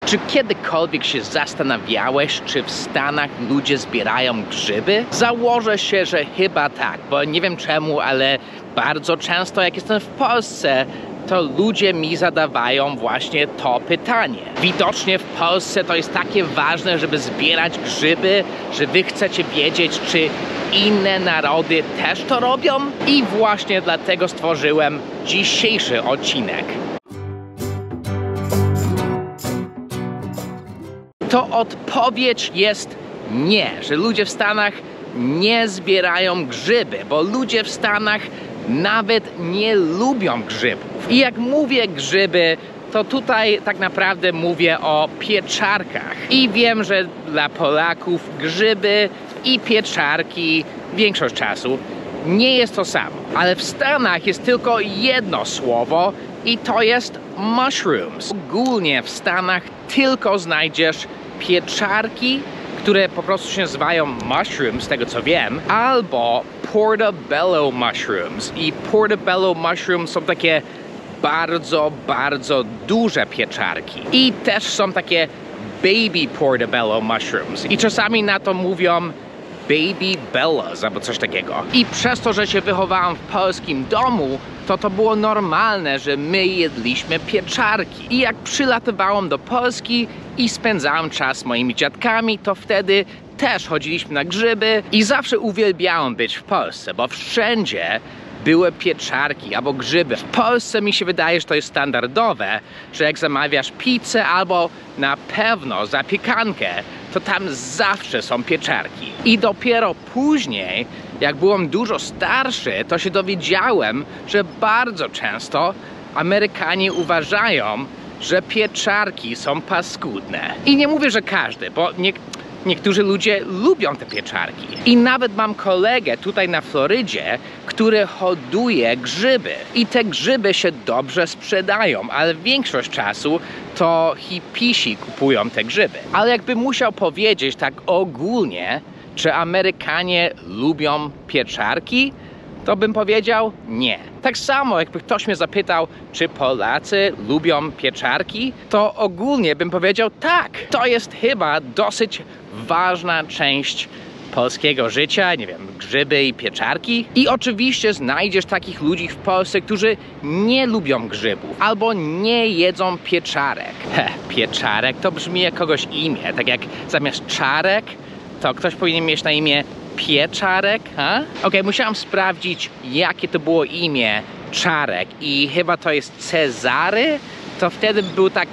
Czy kiedykolwiek się zastanawiałeś, czy w Stanach ludzie zbierają grzyby? Założę się, że chyba tak, bo nie wiem czemu, ale bardzo często jak jestem w Polsce, to ludzie mi zadawają właśnie to pytanie. Widocznie w Polsce to jest takie ważne, żeby zbierać grzyby, że wy chcecie wiedzieć, czy inne narody też to robią? I właśnie dlatego stworzyłem dzisiejszy odcinek. To odpowiedź jest nie, że ludzie w Stanach nie zbierają grzyby, bo ludzie w Stanach nawet nie lubią grzybów. I jak mówię grzyby, to tutaj tak naprawdę mówię o pieczarkach. I wiem, że dla Polaków grzyby i pieczarki większość czasu nie jest to samo. Ale w Stanach jest tylko jedno słowo i to jest mushrooms. Ogólnie w Stanach tylko znajdziesz pieczarki, które po prostu się nazywają mushrooms, z tego co wiem, albo portobello mushrooms. I portobello mushrooms są takie bardzo duże pieczarki. I też są takie baby portobello mushrooms. I czasami na to mówią baby bellas albo coś takiego. I przez to, że się wychowałem w polskim domu, to było normalne, że my jedliśmy pieczarki. I jak przylatywałem do Polski i spędzałem czas z moimi dziadkami, to wtedy też chodziliśmy na grzyby i zawsze uwielbiałem być w Polsce, bo wszędzie były pieczarki albo grzyby. W Polsce mi się wydaje, że to jest standardowe, że jak zamawiasz pizzę albo na pewno zapiekankę, to tam zawsze są pieczarki. I dopiero później, jak byłem dużo starszy, to się dowiedziałem, że bardzo często Amerykanie uważają, że pieczarki są paskudne. I nie mówię, że każdy, bo niektórzy ludzie lubią te pieczarki. I nawet mam kolegę tutaj na Florydzie, który hoduje grzyby. I te grzyby się dobrze sprzedają, ale większość czasu to hipisi kupują te grzyby. Ale jakbym musiał powiedzieć tak ogólnie, czy Amerykanie lubią pieczarki, to bym powiedział nie. Tak samo jakby ktoś mnie zapytał, czy Polacy lubią pieczarki, to ogólnie bym powiedział tak. To jest chyba dosyć ważna część polskiego życia, nie wiem, grzyby i pieczarki. I oczywiście znajdziesz takich ludzi w Polsce, którzy nie lubią grzybów albo nie jedzą pieczarek. Pieczarek to brzmi jak kogoś imię, tak jak zamiast czarek, to ktoś powinien mieć na imię Pieczarek, ha? Okej, musiałam sprawdzić, jakie to było imię Czarek i chyba to jest Cezary, to wtedy był tak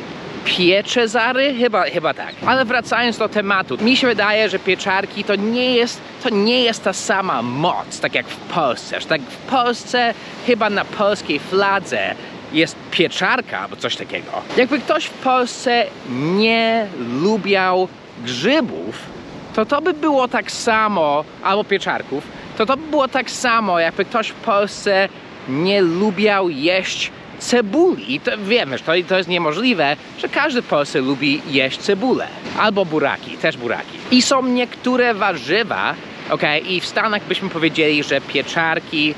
Pieczezary? Chyba tak. Ale wracając do tematu, mi się wydaje, że pieczarki to nie jest ta sama moc, tak jak w Polsce. Że tak w Polsce chyba na polskiej fladze jest pieczarka albo coś takiego. Jakby ktoś w Polsce nie lubiał grzybów, to by było tak samo, albo pieczarków, to by było tak samo, jakby ktoś w Polsce nie lubiał jeść cebuli. I to wiemy, że to jest niemożliwe, że każdy w Polsce lubi jeść cebulę. Albo buraki, też buraki. I są niektóre warzywa, i w Stanach byśmy powiedzieli, że pieczarki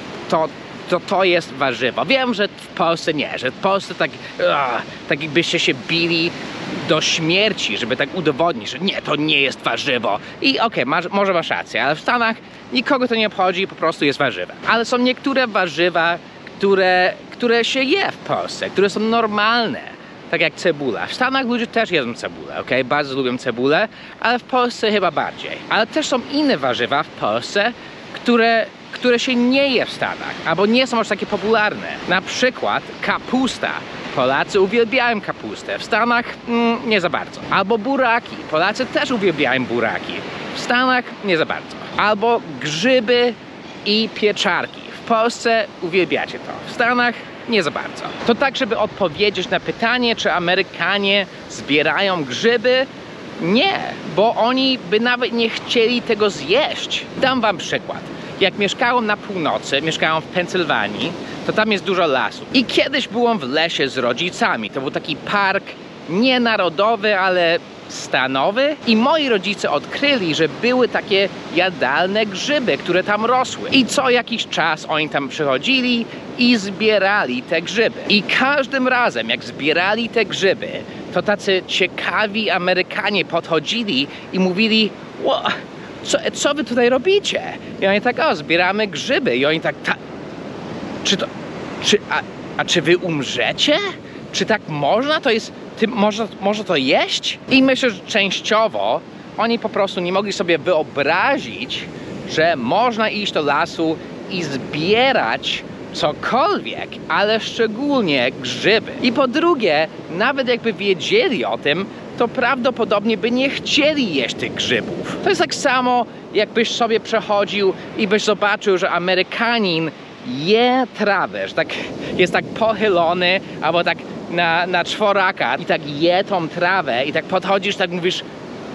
to jest warzywo. Wiem, że w Polsce nie, że w Polsce tak jakbyście się bili do śmierci, żeby tak udowodnić, że nie, to nie jest warzywo. I może masz rację, ale w Stanach nikogo to nie obchodzi, po prostu jest warzywem. Ale są niektóre warzywa, które się je w Polsce, które są normalne, tak jak cebula. W Stanach ludzie też jedzą cebulę, bardzo lubią cebulę, ale w Polsce chyba bardziej. Ale też są inne warzywa w Polsce, które się nie je w Stanach, albo nie są aż takie popularne. Na przykład kapusta. Polacy uwielbiają kapustę, w Stanach nie za bardzo. Albo buraki. Polacy też uwielbiają buraki, w Stanach nie za bardzo. Albo grzyby i pieczarki. W Polsce uwielbiacie to, w Stanach nie za bardzo. To tak, żeby odpowiedzieć na pytanie, czy Amerykanie zbierają grzyby, nie, bo oni by nawet nie chcieli tego zjeść. Dam wam przykład. Jak mieszkałem na północy, mieszkałem w Pensylwanii, to tam jest dużo lasów. I kiedyś byłem w lesie z rodzicami. To był taki park nie narodowy, ale stanowy. I moi rodzice odkryli, że były takie jadalne grzyby, które tam rosły. I co jakiś czas oni tam przychodzili i zbierali te grzyby. I każdym razem, jak zbierali te grzyby, to tacy ciekawi Amerykanie podchodzili i mówili: co wy tutaj robicie? I oni tak: o, zbieramy grzyby. I oni tak: czy wy umrzecie? Czy tak można? To jest, można to jeść? I myślę, że częściowo oni po prostu nie mogli sobie wyobrazić, że można iść do lasu i zbierać cokolwiek, ale szczególnie grzyby. I po drugie, nawet jakby wiedzieli o tym, to prawdopodobnie by nie chcieli jeść tych grzybów. To jest tak samo, jakbyś sobie przechodził i byś zobaczył, że Amerykanin je trawę, że tak jest tak pochylony, albo tak na czworaka i tak je tą trawę i tak podchodzisz, tak mówisz: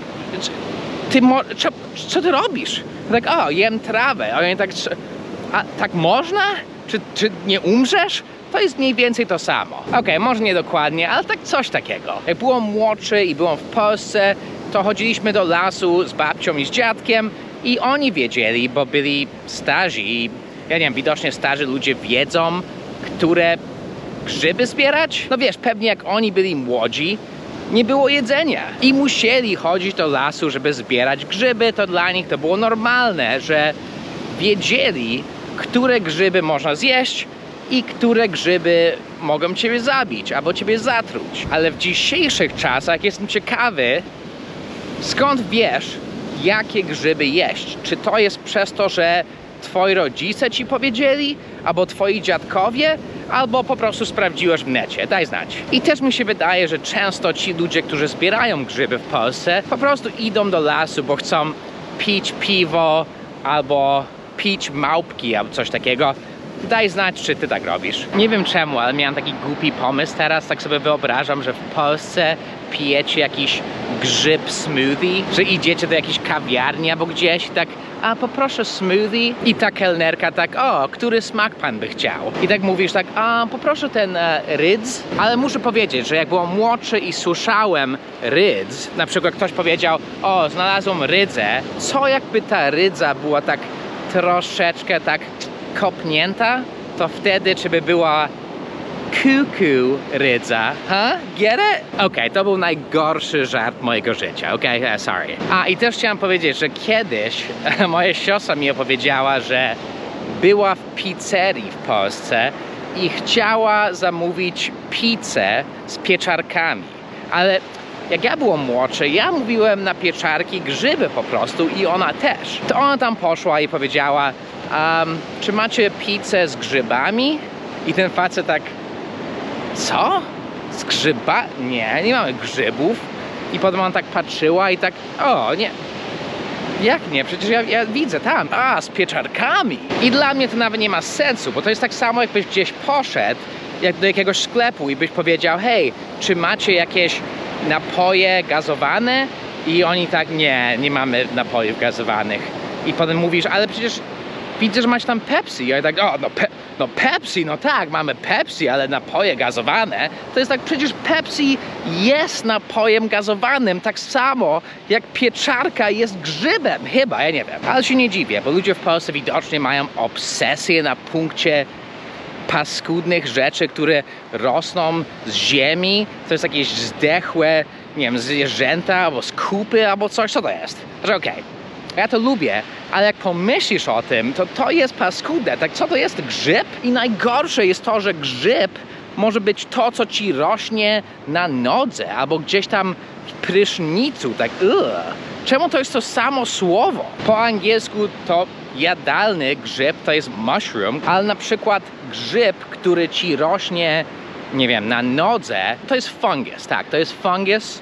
co ty robisz? Tak: o, jem trawę. A oni tak: a tak można? Czy nie umrzesz? To jest mniej więcej to samo. Okej, może nie dokładnie, ale tak coś takiego. Jak byłem młodszy i byłem w Polsce, to chodziliśmy do lasu z babcią i z dziadkiem i oni wiedzieli, bo byli starzy i ja nie wiem, widocznie starzy ludzie wiedzą, które grzyby zbierać. No wiesz, pewnie jak oni byli młodzi, nie było jedzenia i musieli chodzić do lasu, żeby zbierać grzyby. To dla nich to było normalne, że wiedzieli, które grzyby można zjeść i które grzyby mogą ciebie zabić albo ciebie zatruć. Ale w dzisiejszych czasach jestem ciekawy, skąd wiesz, jakie grzyby jeść. Czy to jest przez to, że twoi rodzice ci powiedzieli, albo twoi dziadkowie, albo po prostu sprawdziłeś w necie. Daj znać. I też mi się wydaje, że często ci ludzie, którzy zbierają grzyby w Polsce, po prostu idą do lasu, bo chcą pić piwo albo pić małpki albo coś takiego. Daj znać, czy ty tak robisz. Nie wiem czemu, ale miałem taki głupi pomysł teraz. Tak sobie wyobrażam, że w Polsce pijecie jakiś grzyb smoothie, że idziecie do jakiejś kawiarni albo gdzieś i tak: a poproszę smoothie. I ta kelnerka tak: o, który smak pan by chciał? I tak mówisz tak: a poproszę ten rydz. Ale muszę powiedzieć, że jak byłem młodszy i słyszałem rydz, na przykład ktoś powiedział: o, znalazłem rydzę, co jakby ta rydza była tak troszeczkę tak kopnięta, to wtedy czy by była kuku rydza, Get it? Okej, to był najgorszy żart mojego życia, sorry. A i też chciałem powiedzieć, że kiedyś moja siostra mi opowiedziała, że była w pizzerii w Polsce i chciała zamówić pizzę z pieczarkami, ale jak ja byłem młodszy, ja mówiłem na pieczarki grzyby po prostu i ona też. To ona tam poszła i powiedziała: czy macie pizzę z grzybami? I ten facet tak: co? Z grzyba? Nie mamy grzybów. I potem ona tak patrzyła i tak: o nie, jak nie? Przecież ja widzę tam, z pieczarkami. I dla mnie to nawet nie ma sensu, bo to jest tak samo, jakbyś gdzieś poszedł do jakiegoś sklepu i byś powiedział: hej, czy macie jakieś napoje gazowane? I oni tak: nie mamy napojów gazowanych. I potem mówisz: ale przecież widzę, że macie tam Pepsi. I oni tak: no Pepsi, no tak, mamy Pepsi, ale napoje gazowane. To jest tak: przecież Pepsi jest napojem gazowanym, tak samo jak pieczarka jest grzybem, chyba, ja nie wiem. Ale się nie dziwię, bo ludzie w Polsce widocznie mają obsesję na punkcie paskudnych rzeczy, które rosną z ziemi. To jest jakieś zdechłe, nie wiem, zwierzęta, albo skupy, albo coś. Co to jest? Że okej, ja to lubię, ale jak pomyślisz o tym, to jest paskudne. Tak, co to jest grzyb? I najgorsze jest to, że grzyb może być to, co ci rośnie na nodze, albo gdzieś tam w prysznicu. Tak, czemu to jest to samo słowo? Po angielsku to jadalny grzyb to jest mushroom, ale na przykład grzyb, który ci rośnie, nie wiem, na nodze, to jest fungus, tak, to jest fungus,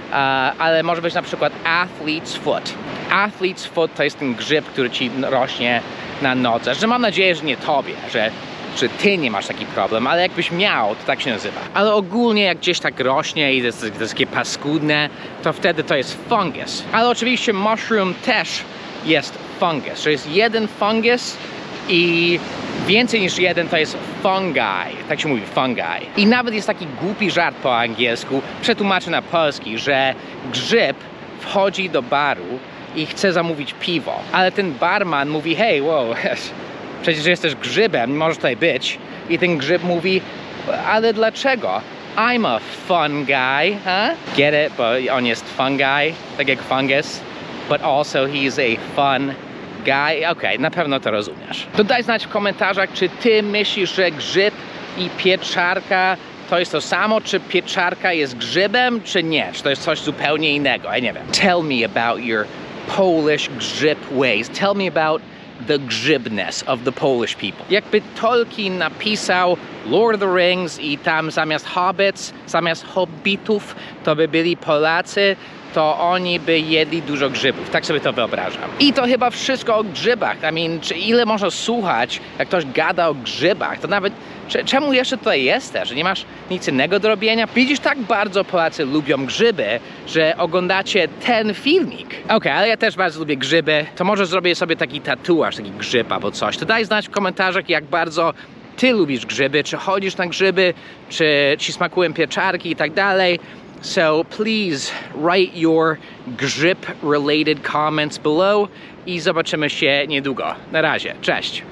ale może być na przykład athlete's foot. Athlete's foot to jest ten grzyb, który ci rośnie na nodze, że mam nadzieję, że nie tobie, że ty nie masz taki problem, ale jakbyś miał, to tak się nazywa. Ale ogólnie jak gdzieś tak rośnie i to jest takie paskudne, to wtedy to jest fungus. Ale oczywiście mushroom też jest fungus, że jest jeden fungus i więcej niż jeden to jest fungi, tak się mówi, fungi. I nawet jest taki głupi żart po angielsku, przetłumaczę na polski, że grzyb wchodzi do baru i chce zamówić piwo, ale ten barman mówi: hej, wow, przecież jesteś grzybem, nie możesz tutaj być. I ten grzyb mówi: ale dlaczego? I'm a fun guy, huh? Get it? Bo on jest fungi, tak jak fungus, but also he's a fun guy. Okej, na pewno to rozumiesz. To daj znać w komentarzach, czy ty myślisz, że grzyb i pieczarka to jest to samo, czy pieczarka jest grzybem, czy nie? Czy to jest coś zupełnie innego? Ja nie wiem. Tell me about your Polish grzyb ways. Tell me about the grzybness of the Polish people. Jakby Tolkien napisał Lord of the Rings i tam zamiast hobbitów, to by byli Polacy, to oni by jedli dużo grzybów. Tak sobie to wyobrażam. I to chyba wszystko o grzybach. Czy ile można słuchać, jak ktoś gada o grzybach, to nawet czemu jeszcze tutaj jesteś? Że nie masz nic innego do robienia? Widzisz, tak bardzo Polacy lubią grzyby, że oglądacie ten filmik. Okej, ale ja też bardzo lubię grzyby. To może zrobię sobie taki tatuaż, taki grzyb albo coś. To daj znać w komentarzach, jak bardzo ty lubisz grzyby, czy chodzisz na grzyby, czy ci smakują pieczarki i tak dalej. So please write your grzyb related comments below i zobaczymy się niedługo. Na razie, cześć!